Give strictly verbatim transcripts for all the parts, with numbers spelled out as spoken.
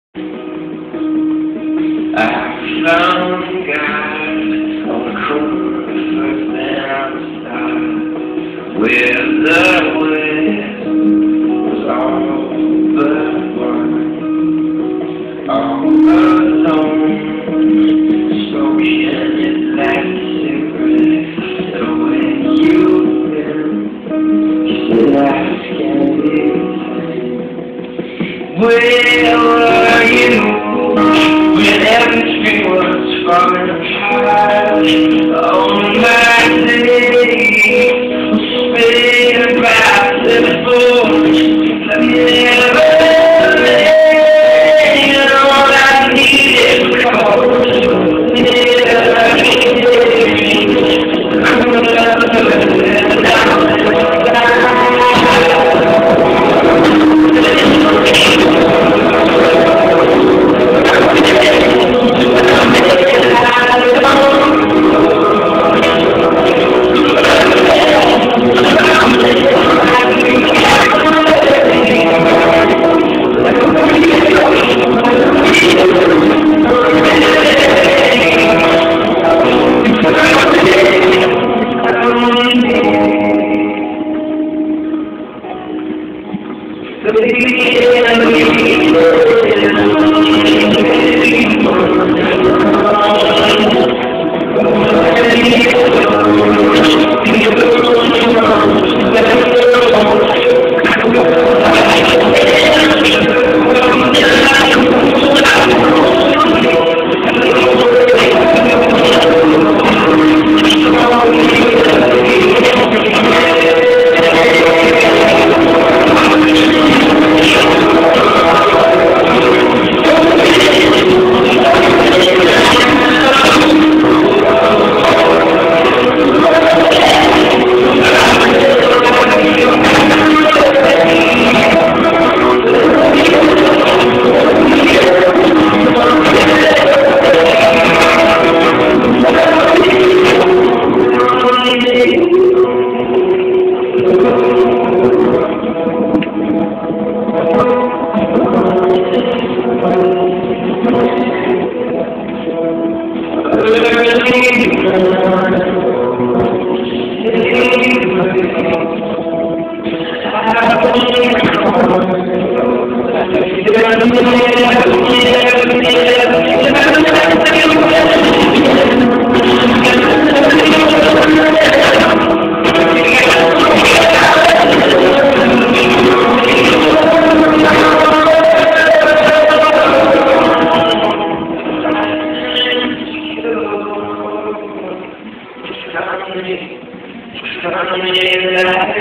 I found God on the corner first outside, where the west was all but one, all alone, smoking it like a cigarette. So when you went, you said I can't be the same. Where were you when everything was falling apart? All my days were spent by telephone. I never laid all I needed was calls.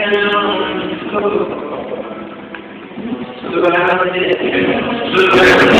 Surrounded, surrounded.